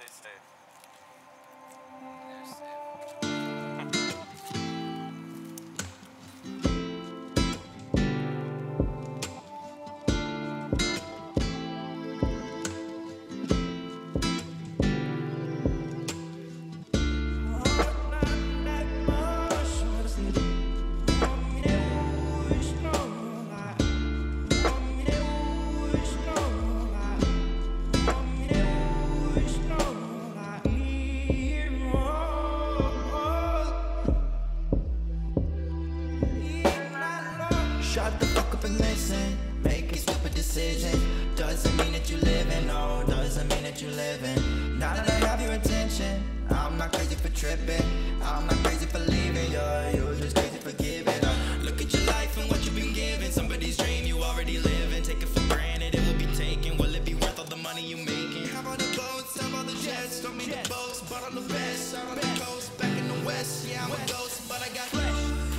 stay safe. Shut the fuck up and listen. Make a stupid decision. Doesn't mean that you living, no, doesn't mean that you living. Now that I have your attention, I'm not crazy for tripping. I'm not crazy for leaving, you're just crazy for giving. Look at your life and what you've been given. Somebody's dream you already living. Take it for granted, it will be taken. Will it be worth all the money you making? How about the boats, how about the jets? Don't mean the boats, but on the best. Out on the coast, back in the west. Yeah, I'm a ghost, but I got flesh.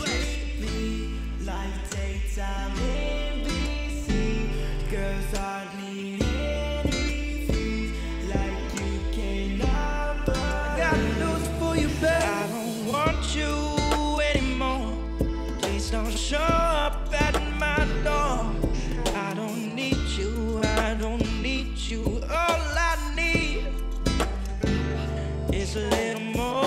Life takes time in BC. Girls aren't needing easy like you cannot buy. I got news for you, babe. I don't want you anymore. Please don't show up at my door. I don't need you, I don't need you. All I need is a little more.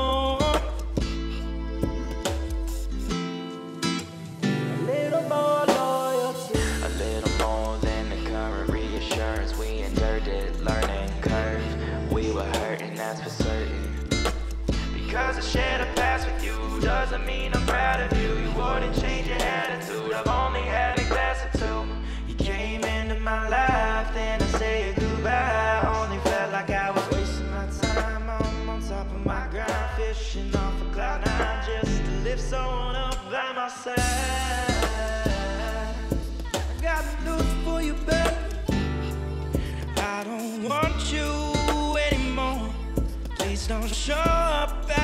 That's for certain. Because I shared a past with you doesn't mean I'm proud of you. You wouldn't change your attitude. I've only had a glass or two. You came into my life, then I said goodbye. Only felt like I was wasting my time. I'm on top of my grind, fishing off a cloud nine, just to live someone up by my side. I got news for you, babe. I don't want you anymore. Please don't show up